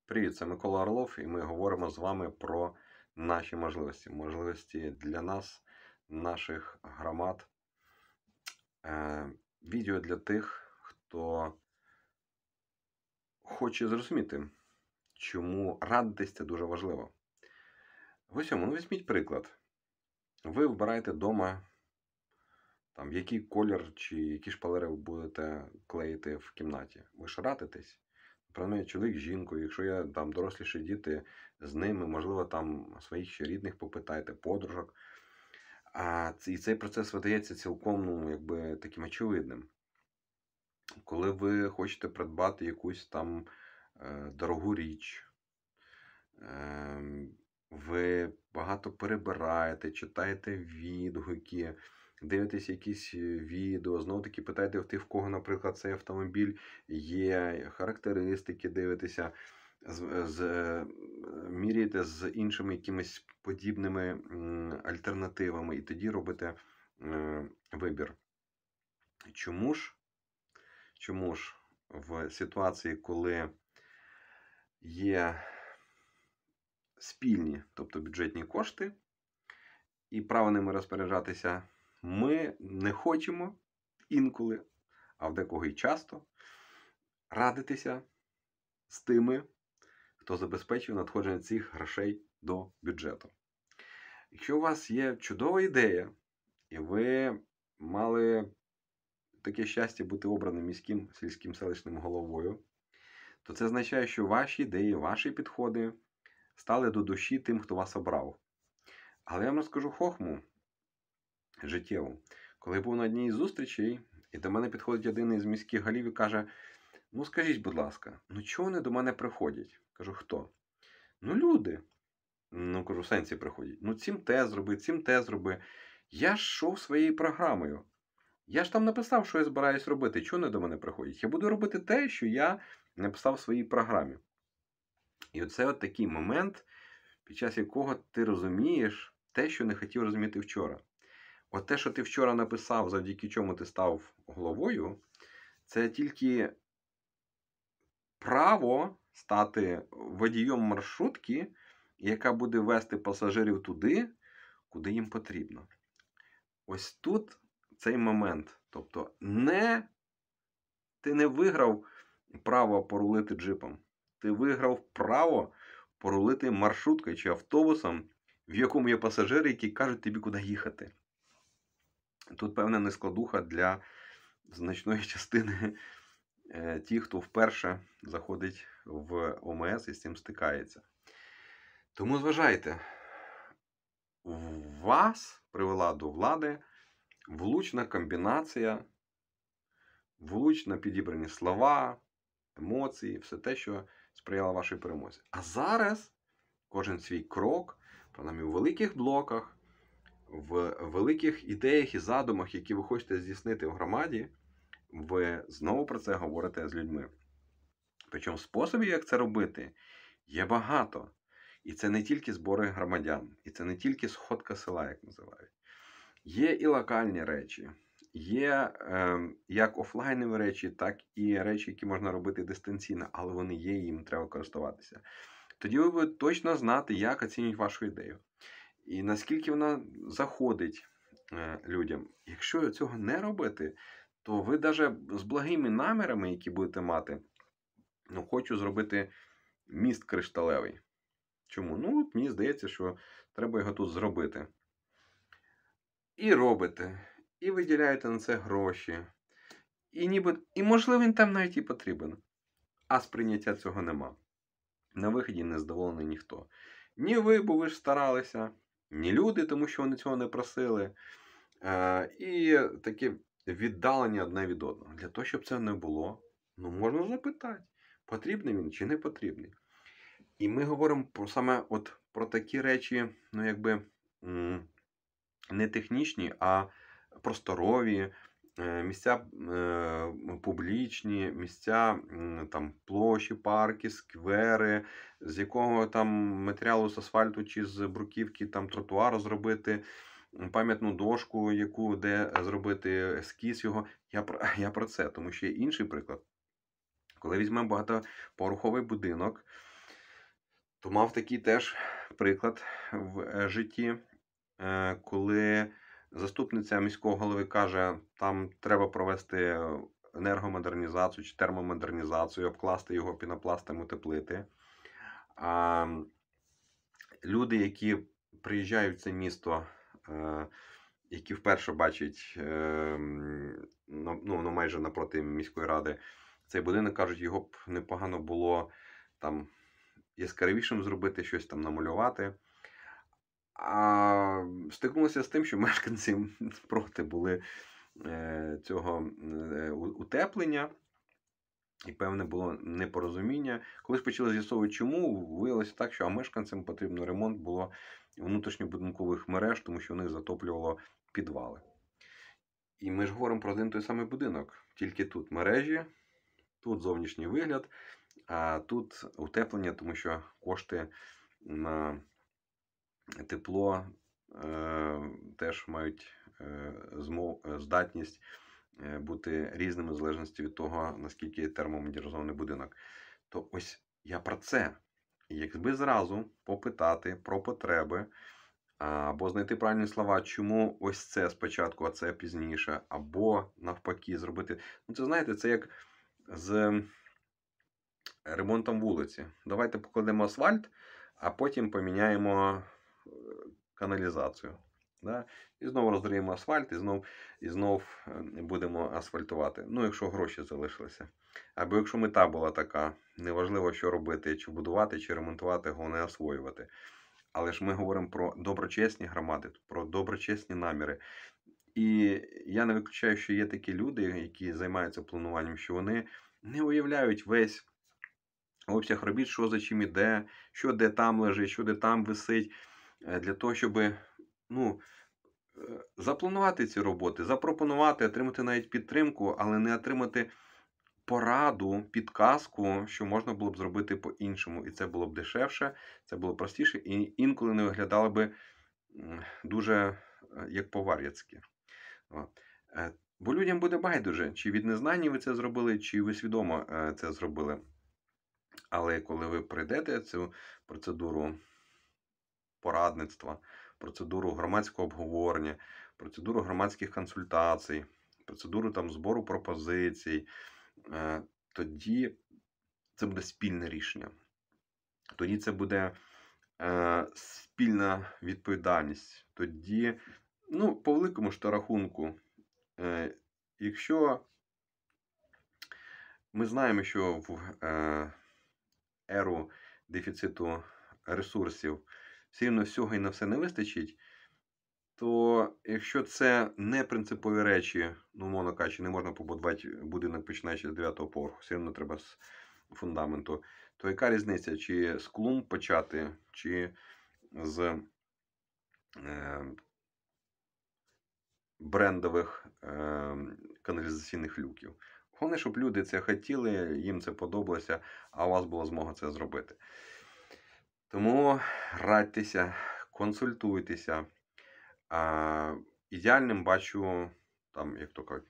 Привіт, це Микола Орлов, і ми говоримо з вами про наші можливості. Можливості для нас, наших громад. Відео для тих, хто хоче зрозуміти, чому радитись це дуже важливо. В усьому, візьміть приклад. Ви вибираєте вдома, який колір чи які шпалери ви будете клеїти в кімнаті. Ви ж радитесь. Наприклад, чоловік з жінкою, якщо є доросліші діти, з ними, можливо, своїх ще рідних попитайте, подружок. І цей процес видається цілком таким очевидним. Коли ви хочете придбати якусь дорогу річ, ви багато перебираєте, читаєте відгуки, дивитесь якісь відео, знову-таки питаєте в тих, в кого, наприклад, цей автомобіль є, характеристики дивитеся, міряєте з іншими якимись подібними альтернативами і тоді робите вибір. Чому ж в ситуації, коли є спільні, тобто бюджетні кошти, і право ними розпоряджатися, ми не хочемо інколи, а в декого й часто, радитися з тими, хто забезпечив надходження цих грошей до бюджету. Якщо у вас є чудова ідея, і ви мали таке щастя бути обраним міським сільським селищним головою, то це означає, що ваші ідеї, ваші підходи стали до душі тим, хто вас обрав. Але я вам розкажу хохму життєву. Коли я був на одній із зустрічей, і до мене підходить один із міських голів і каже: скажіть, будь ласка, чого вони до мене приходять? Кажу, хто? Люди. Кажу, в сенсі приходять. Цим те зроби, цим те зроби. Я ж йшов своєю програмою. Я ж там написав, що я збираюсь робити. Чого вони до мене приходять? Я буду робити те, що я написав в своїй програмі. І оце такий момент, під час якого ти розумієш те, що не хотів розуміти вчора. Те, що ти вчора написав, завдяки чому ти став головою, це тільки право стати водієм маршрутки, яка буде вести пасажирів туди, куди їм потрібно. Ось тут цей момент. Тобто, ти не виграв право порулити джипом. Ти виграв право порулити маршруткою чи автобусом, в якому є пасажири, які кажуть тобі, куди їхати. Тут певна нескладуха для значної частини ті, хто вперше заходить в ОМС і з цим стикається. Тому зважайте, вас привела до влади влучна комбінація, влучно підібрані слова, емоції, все те, що сприяло вашій перемозі. А зараз кожен свій крок, принаймні у великих блоках, в великих ідеях і задумах, які ви хочете здійснити в громаді, ви знову про це говорите з людьми. Причому способів, як це робити, є багато. І це не тільки збори громадян, і це не тільки сходка села, як називають. Є і локальні речі, є як офлайнові речі, так і речі, які можна робити дистанційно, але вони є, і їм треба користуватися. Тоді ви будете точно знати, як оцінюють вашу ідею. І наскільки вона заходить людям. Якщо цього не робити, то ви навіть з благими намірами, які будете мати, хочу зробити міст кришталевий. Чому? Мені здається, що треба його тут зробити. І робите, і виділяєте на це гроші. І можливо, він там навіть і потрібен. А сприйняття цього нема. На виході не задоволений ніхто. Ні ви, бо ви ж старалися, ні люди, тому що вони цього не просили. І таке віддалення одне від одного. Для того, щоб це не було, можна запитати, потрібний він чи не потрібний. І ми говоримо саме про такі речі, не технічні, а просторові, місця публічні, місця площі, парки, сквери, з якого матеріалу з асфальту чи з бруківки тротуару зробити, пам'ятну дошку, де зробити ескіз його. Я про це, тому що є інший приклад. Коли візьмемо багатоповерховий будинок, То мав такий теж приклад в житті, коли заступниця міського голови каже, там треба провести енергомодернізацію чи термомодернізацію, обкласти його пінопластом, утеплити. А люди, які приїжджають в це місто, які вперше бачать ну, майже напроти міської ради цей будинок, кажуть, його б непогано було там яскравішим зробити, щось там намалювати. А стикнулося з тим, що мешканці проти були цього утеплення. І певне було непорозуміння. Коли ж почали з'ясовувати, чому, виявилося так, що мешканцям потрібно ремонт було внутрішньобудинкових мереж, тому що в них затоплювало підвали. І ми ж говоримо про один той самий будинок. Тільки тут мережі, тут зовнішній вигляд, а тут утеплення, тому що кошти на тепло теж мають здатність бути різними в залежності від того, наскільки термомодернізований будинок. То ось я про це. Якби зразу попитати про потреби, або знайти правильні слова, чому ось це спочатку, а це пізніше, або навпаки зробити. Ну, це, знаєте, це як з ремонтом вулиці. Давайте покладемо асфальт, а потім поміняємо каналізацію. Да? І знову розриємо асфальт, і знов будемо асфальтувати. Ну, якщо гроші залишилися. Або якщо мета була така, неважливо, що робити, чи будувати, чи ремонтувати, головне освоювати. Але ж ми говоримо про доброчесні громади, про доброчесні наміри. І я не виключаю, що є такі люди, які займаються плануванням, що вони не уявляють весь обсяг робіт, що за чим іде, що де там лежить, що де там висить, для того, щоб запланувати ці роботи, запропонувати, отримати навіть підтримку, але не отримати пораду, підказку, що можна було б зробити по-іншому. І це було б дешевше, це було б простіше, і інколи не виглядало би дуже як по-вар'яцьки. Бо людям буде байдуже, чи від незнання ви це зробили, чи ви свідомо це зробили. Але коли ви пройдете цю процедуру порадництва, процедуру громадського обговорення, процедуру громадських консультацій, процедуру там збору пропозицій, тоді це буде спільне рішення. Тоді це буде спільна відповідальність. Тоді, по великому ж то рахунку, якщо ми знаємо, що в еру дефіциту ресурсів все рівно всього і на все не вистачить, то якщо це не принципові речі, умовно кажучи, не можна побудувати будинок, починаючи з 9-го поверху, все рівно треба з фундаменту, то яка різниця, чи з клумб почати, чи з брендових каналізаційних люків. Головне, щоб люди це хотіли, їм це подобалося, а у вас була змога це зробити. Тому радьтеся, консультуйтеся. Ідеальним бачу, там, як то кажуть,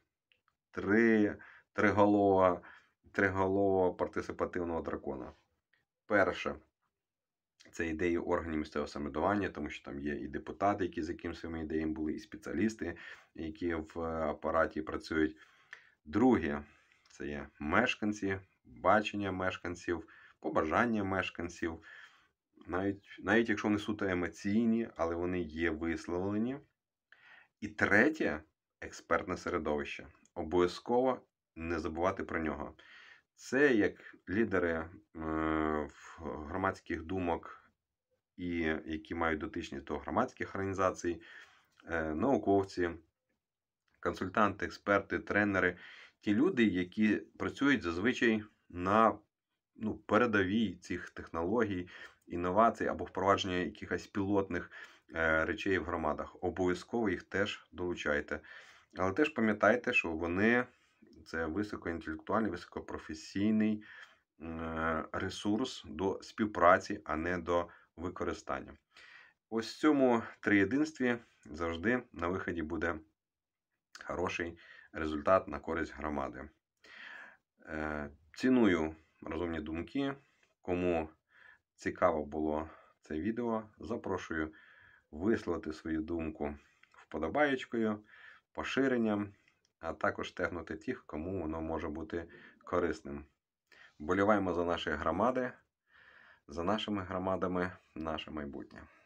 триголового партисипативного дракона. Перше, це ідеї органів місцевого самоврядування, тому що там є і депутати, які з якими своїми ідеями були, і спеціалісти, які в апараті працюють. Друге, це є мешканці, бачення мешканців, побажання мешканців. Навіть якщо вони суто емоційні, але вони є висловлені. І третє, експертне середовище. Обов'язково не забувати про нього. Це як лідери громадських думок, і які мають дотичність до громадських організацій, науковці, консультанти, експерти, тренери. Ті люди, які працюють зазвичай на передовій цих технологій, інновацій або впровадження якихось пілотних речей в громадах. Обов'язково їх теж долучайте. Але теж пам'ятайте, що вони це високоінтелектуальний, високопрофесійний ресурс до співпраці, а не до використання. Ось в цьому триєдинстві завжди на виході буде хороший результат на користь громади. Ціную розумні думки. Кому цікаво було це відео, запрошую висловити свою думку вподобаєчкою, поширенням, а також тегнути тих, кому воно може бути корисним. Вболіваємо за наші громади, за нашими громадами наше майбутнє.